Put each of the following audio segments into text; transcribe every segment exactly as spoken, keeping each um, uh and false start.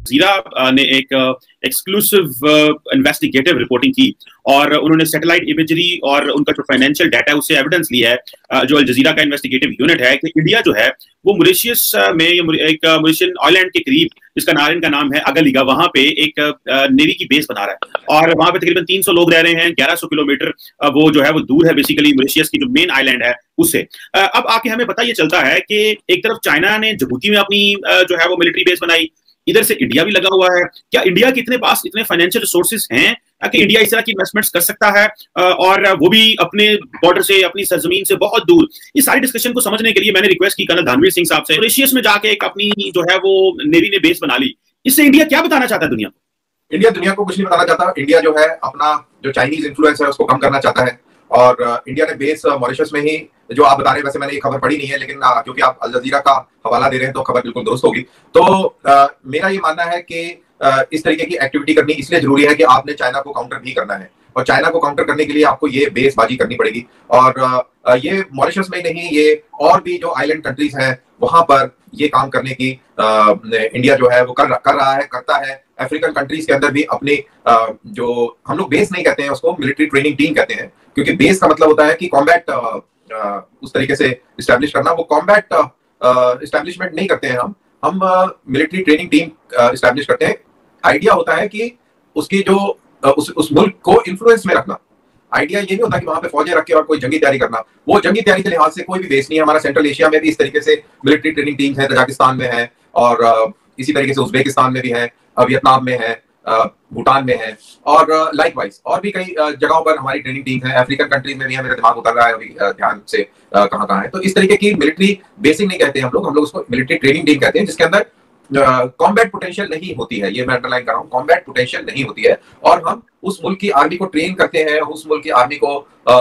जीरा ने एक एक्सक्लूसिव इन्वेस्टिगेटिव रिपोर्टिंग की और उन्होंने सैटेलाइट इमेजरी और उनका जो फाइनेंशियल डाटा है उससे एविडेंस लिया है, जो अल जजीरा का इन्वेस्टिगेटिव यूनिट है, कि इंडिया जो है वो मॉरिशियस में एक मॉरिशियन आइलैंड के करीब, जिसका नारिन का नाम है अगलिगा, वहां पे एक नेवी की बेस बना रहा है और वहां पे तकरीबन तीन सौ लोग रह रहे हैं। ग्यारह सौ किलोमीटर वो जो है वो दूर है बेसिकली मॉरिशियस की जो मेन आइलैंड है उससे। अब आके हमें पता ये चलता है कि एक तरफ चाइना ने जिबूती में अपनी जो है वो मिलिट्री बेस बनाई, इधर से इंडिया भी लगा हुआ है। क्या इंडिया के इतने पास इतने फाइनेंशियल रिसोर्सेज हैं कि इंडिया इस तरह की इन्वेस्टमेंट्स कर सकता है, और वो भी अपने बॉर्डर से, अपनी सरजमीन से बहुत दूर? इस सारी डिस्कशन को समझने के लिए मैंने रिक्वेस्ट की कर्नल धानवीर सिंह साहब से। मॉरिशियस में जाके एक अपनी जो है वो नेवी ने बेस बना ली, इससे इंडिया क्या बताना चाहता है दुनिया को? इंडिया दुनिया को कुछ नहीं बताना चाहता। इंडिया जो है अपना जो चाइनीज इन्फ्लुएंस है उसको कम करना चाहता है, और इंडिया ने बेस मॉरिशस में ही, जो आप बता रहे हैं, वैसे मैंने ये खबर पढ़ी नहीं है, लेकिन क्योंकि आप अल जजीरा का हवाला दे रहे हैं तो खबर बिल्कुल दुरुस्त होगी। तो आ, मेरा ये मानना है कि आ, इस तरीके की एक्टिविटी करनी इसलिए जरूरी है कि आपने चाइना को काउंटर भी करना है, और चाइना को काउंटर करने के लिए आपको ये बेसबाजी करनी पड़ेगी। और आ, ये मॉरिशस में नहीं, ये और भी जो आइलैंड कंट्रीज हैं वहां पर ये काम करने की आ, इंडिया जो है वो कर, कर रहा है, करता है। अफ्रीकन कंट्रीज के अंदर भी अपने आ, जो हम लोग बेस नहीं कहते हैं, उसको मिलिट्री ट्रेनिंग टीम कहते हैं, क्योंकि बेस का मतलब होता है कि कॉम्बैट उस तरीके से इस्टेब्लिश करना। वो कॉम्बैट इस्टेब्लिशमेंट नहीं करते हैं हम हम मिलिट्री ट्रेनिंग टीम इस्टेब्लिश करते हैं। आइडिया होता है कि उसकी जो uh, उस उस मुल्क को इन्फ्लुएंस में रखना। आइडिया ये नहीं होता कि वहां पे फौजें रख के और कोई जंगी तैयारी करना। वो जंगी तैयारी के लिहाज से कोई भी बेस नहीं है। हमारा सेंट्रल एशिया में भी इस तरीके से मिलिट्री ट्रेनिंग टीम्स है, तजाकिस्तान में है, और uh, इसी तरीके से उज्बेकिस्तान में भी है, वियतनाम में है, भूटान में है, और लाइकवाइज और भी कई जगहों पर हमारी ट्रेनिंग टीम है। अफ्रीकन कंट्रीज में भी है, मेरा दिमाग उतर रहा है अभी ध्यान से कहां कहां है। तो इस तरीके की मिलिट्री बेसिंग नहीं कहते हम लोग हम लोग उसको मिलिट्री ट्रेनिंग टीम कहते हैं, जिसके अंदर कॉम्बैट पोटेंशियल नहीं होती है। ये मैं अंडरलाइन कर रहा हूँ, कॉम्बैट पोटेंशियल नहीं होती है, और हम उस मुल्क की आर्मी को ट्रेन करते हैं, उस मुल्क की आर्मी को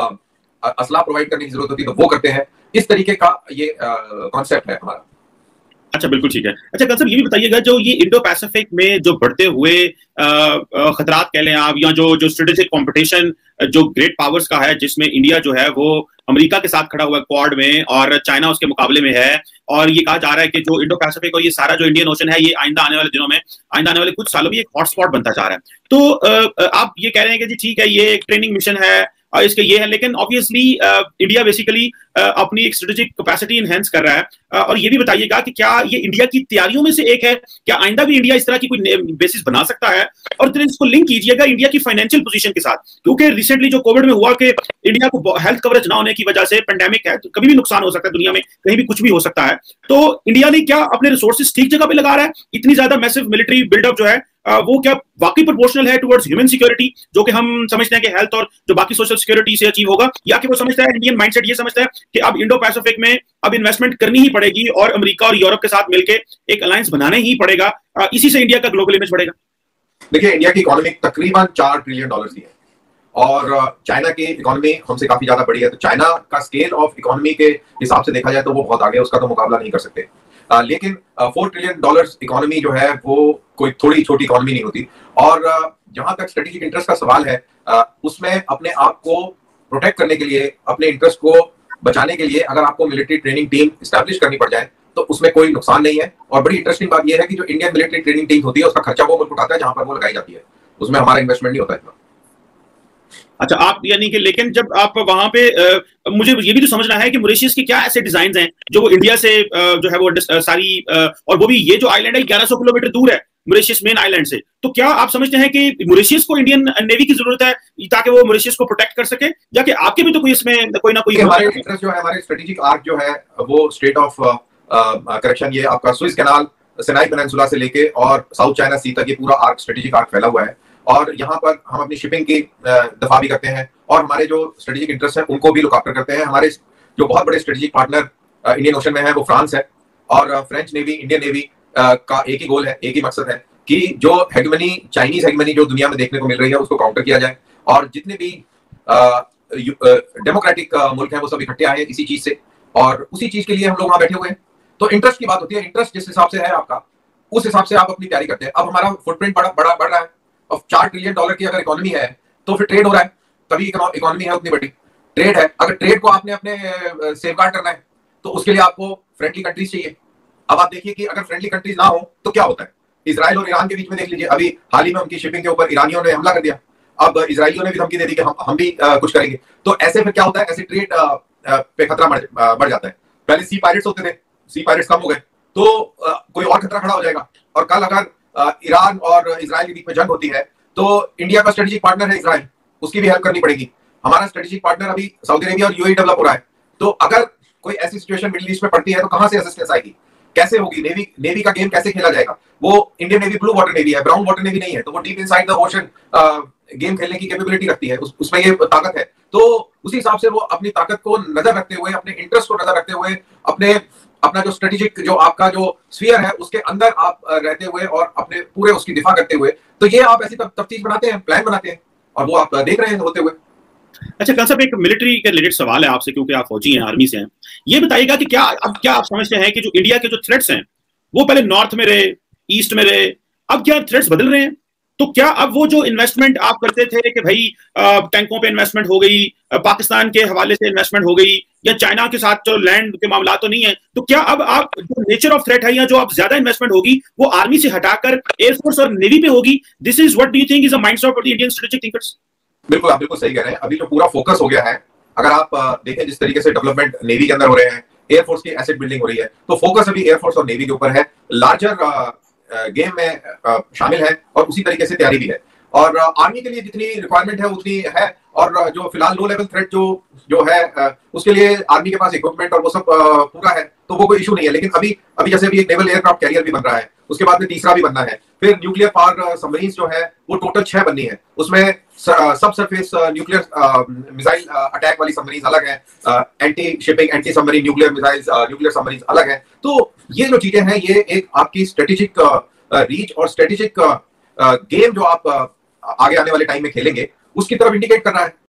असला प्रोवाइड करने की जरूरत होती है तो वो करते हैं। इस तरीके का ये कॉन्सेप्ट है हमारा। अच्छा, बिल्कुल ठीक है। अच्छा कंसर्न ये भी बताइएगा, जो ये इंडो पैसिफिक में जो बढ़ते हुए खतरात कह लें आप, या जो जो स्ट्रेटेजिक कंपटीशन जो ग्रेट पावर्स का है, जिसमें इंडिया जो है वो अमेरिका के साथ खड़ा हुआ है क्वाड में, और चाइना उसके मुकाबले में है, और ये कहा जा रहा है कि जो इंडो पैसिफिक और ये सारा जो इंडियन ओशन है, ये आइंदा आने वाले दिनों में, आइंदा आने वाले कुछ सालों में एक हॉटस्पॉट बनता जा रहा है। तो आप ये कह रहे हैं कि जी ठीक है, ये एक ट्रेनिंग मिशन है और इसके ये है, लेकिन ऑब्वियसली इंडिया बेसिकली अपनी एक स्ट्रेटेजिक कैपेसिटी एनहेंस कर रहा है। uh, और ये भी बताइएगा कि क्या ये इंडिया की तैयारियों में से एक है, क्या आइंदा भी इंडिया इस तरह की कोई बेसिस बना सकता है? और फिर इसको लिंक कीजिएगा इंडिया की फाइनेंशियल पोजीशन के साथ, क्योंकि रिसेंटली जो कोविड में हुआ कि इंडिया को हेल्थ कवरेज ना होने की वजह से, पेंडेमिक है तो कभी भी नुकसान हो सकता है, दुनिया में कहीं भी कुछ भी हो सकता है। तो इंडिया ने क्या अपने रिसोर्सेज ठीक जगह पे लगा रहा है? इतनी ज्यादा मैसिव मिलिट्री बिल्डअप जो है वो क्या वाकई प्रोपोर्शनल है टुवर्ड्स ह्यूमन सिक्योरिटी, जो कि हम समझते हैं कि हेल्थ और जो बाकी सोशल सिक्योरिटी से अचीव होगा, या कि वो समझता है, इंडियन माइंडसेट ये समझता है कि अब इंडो पैसिफिक में अब इन्वेस्टमेंट करनी ही पड़ेगी और अमेरिका और यूरोप के साथ मिलकर एक अलायंस बनाने ही पड़ेगा, इसी से इंडिया का ग्लोबल इमेज बढ़ेगा? देखिए, इंडिया की इकोनॉमी तकरीबन चार ट्रिलियन डॉलर की है, और चाइना की इकोनॉमी हमसे काफी ज्यादा बड़ी है। तो चाइना का स्केल ऑफ इकोनॉमी के हिसाब से देखा जाए तो वो बहुत आगे है, उसका तो मुकाबला नहीं कर सकते। Uh, लेकिन फोर ट्रिलियन डॉलर्स इकोनॉमी जो है वो कोई थोड़ी छोटी इकोनॉमी नहीं होती। और uh, जहां तक स्ट्रेटेजिक इंटरेस्ट का सवाल है, uh, उसमें अपने आप को प्रोटेक्ट करने के लिए, अपने इंटरेस्ट को बचाने के लिए अगर आपको मिलिट्री ट्रेनिंग टीम स्टैब्लिश करनी पड़ जाए तो उसमें कोई नुकसान नहीं है। और बड़ी इंटरेस्टिंग बात यह है कि जो इंडियन मिलिट्री ट्रेनिंग टीम होती है उसका खर्चा वो मुल्क उठाता है जहां पर वो लगाई जाती है, उसमें हमारा इन्वेस्टमेंट नहीं होता इतना। अच्छा, आप यानी कि, लेकिन जब आप वहां पे आ, मुझे ये भी तो समझना है कि मॉरिशस के क्या ऐसे डिजाइन हैं जो वो इंडिया से आ, जो है वो आ, सारी आ, और वो भी ये जो आइलैंड है ग्यारह सौ किलोमीटर दूर है मॉरिशस मेन आइलैंड से, तो क्या आप समझते हैं कि मॉरिशस को इंडियन नेवी की जरूरत है ताकि वो मॉरिशस को प्रोटेक्ट कर सके, या कि आपके भी तो कोई इसमें कोई ना कोई? हमारे इंटरेस्ट जो है, हमारे स्ट्रेटेजिक आर्क जो है वो स्टेट ऑफ करेक्शन, ये आपका सुएज कैनाल, सिनाई पेनिनसुला से लेके और साउथ चाइना सी तक ये पूरा आर्क, स्ट्रेटेजिक आर्क फैला हुआ है। और यहाँ पर हम अपनी शिपिंग की दफा भी करते हैं, और हमारे जो स्ट्रेटेजिक इंटरेस्ट है उनको भी लुक आफ्टर करते हैं। हमारे जो बहुत बड़े स्ट्रेटेजिक पार्टनर इंडियन ओशन में है वो फ्रांस है, और फ्रेंच नेवी, इंडियन नेवी का एक ही गोल है, एक ही मकसद है कि जो हेगमनी, चाइनीज हेगमनी जो दुनिया में देखने को मिल रही है उसको काउंटर किया जाए, और जितने भी डेमोक्रेटिक मुल्क हैं वो सब इकट्ठे आए इसी चीज से, और उसी चीज के लिए हम लोग वहां बैठे हुए हैं। तो इंटरेस्ट की बात होती है, इंटरेस्ट जिस हिसाब से है आपका, उस हिसाब से आप अपनी तैयारी करते हैं। अब हमारा फुटप्रिंट बड़ा बड़ा बढ़ रहा है, अब चार ट्रिलियन डॉलर की अगर इकोनॉमी है तो फिर ट्रेड हो रहा है, तभी इकोनॉमी है उतनी बड़ी, ट्रेड है। अगर ट्रेड को आपने अपने सेफगार्ड करना है तो उसके लिए आपको फ्रेंडली कंट्रीज चाहिए। अब आप देखिए कि अगर फ्रेंडली कंट्रीज ना हो तो क्या होता है, इसराइल और ईरान के बीच में देख लीजिए, अभी हाल ही में उनकी शिपिंग के ऊपर ईरानियों ने हमला कर दिया, अब इसराइलियों ने भी धमकी दे दी कि हम हम भी आ, कुछ करेंगे। तो ऐसे फिर क्या होता है, ऐसे ट्रेड पे खतरा बढ़ जाता है। पहले सी पायरेट्स होते थे, सी पायरेट्स कम हो गए तो आ, कोई और खतरा खड़ा हो जाएगा। और कल अगर आ, ईरान और इजराइल के बीच में जंग होती है तो इंडिया का स्ट्रेटेजिक पार्टनर है इजराइल, उसकी भी हेल्प करनी पड़ेगी। हमारा स्ट्रेटेजिक पार्टनर अभी सऊदी अरेबिया और यूएई डेवलप हो रहा है, तो अगर कोई ऐसी सिचुएशन मिडिल ईस्ट में पड़ती है तो कहां से असिस्टेंस आएगी, कैसे होगी, नेवी नेवी का गेम कैसे खेला जाएगा। वो Indian navy blue water navy है, ब्राउन वाटर नेवी नहीं है, तो वो deep inside the ocean game खेलने की कैपेबिलिटी रखती है, उस, उसमें ये ताकत है। तो उसी हिसाब से वो अपनी ताकत को नजर रखते हुए, अपने इंटरेस्ट को नजर रखते हुए, अपने अपना जो स्ट्रेटेजिक जो आपका जो स्फीयर है उसके अंदर आप रहते हुए और अपने पूरे उसकी दिफा करते हुए, तो ये आप ऐसी तफ्तीश बनाते हैं, प्लान बनाते हैं, और वो आप देख रहे हैं होते हुए। अच्छा कल साहब, एक मिलिट्री के रिलेटेड सवाल है आपसे, क्योंकि आप फौजी हैं, आर्मी से हैं। ये बताइएगा कि क्या अब क्या आप समझते हैं कि जो इंडिया के जो थ्रेट्स हैं वो पहले नॉर्थ में रहे, ईस्ट में रहे, अब क्या थ्रेट्स बदल रहे हैं? तो क्या अब वो जो इन्वेस्टमेंट आप करते थे कि भाई टैंकों पे इन्वेस्टमेंट हो गई, पाकिस्तान के हवाले से इन्वेस्टमेंट हो गई, या चाइना के साथ जो लैंड के मामला तो नहीं है, तो क्या अब आप जो नेचर ऑफ थ्रेट है या जो आप ज्यादा इन्वेस्टमेंट होगी वो आर्मी से हटाकर एयरफोर्स और नेवी पे होगी? This is what do you think is a mindset of the Indian strategic thinkers? बिल्कुल, आप बिल्कुल सही कह रहे हैं। अभी जो पूरा फोकस हो गया है, अगर आप देखें जिस तरीके से डेवलपमेंट नेवी के अंदर हो रहे हैं, एयरफोर्स की एसेट बिल्डिंग हो रही है, तो फोकस अभी एयरफोर्स और नेवी के ऊपर है, लार्जर गेम में आ, शामिल है, और उसी तरीके से तैयारी भी है। और आर्मी के लिए जितनी रिक्वायरमेंट है उतनी है, और जो फिलहाल लो लेवल थ्रेट जो जो है उसके लिए आर्मी के पास इक्विपमेंट और वो सब पूरा है, तो वो कोई इशू नहीं है। लेकिन अभी अभी जैसे अभी एक नेवल एयरक्राफ्ट कैरियर भी बन रहा है, उसके बाद में तीसरा भी बनना है, फिर न्यूक्लियर पावर सबमरीन जो है वो टोटल छह बननी है, उसमें subsurface nuclear missile attack वाली सबमरीन अलग है, anti shipping anti submarine nuclear missile nuclear submarine अलग है। तो ये जो चीजें हैं, ये एक आपकी स्ट्रेटेजिक रीच और स्ट्रेटेजिक गेम जो आप आगे आने वाले टाइम में खेलेंगे उसकी तरफ इंडिकेट कर रहा है।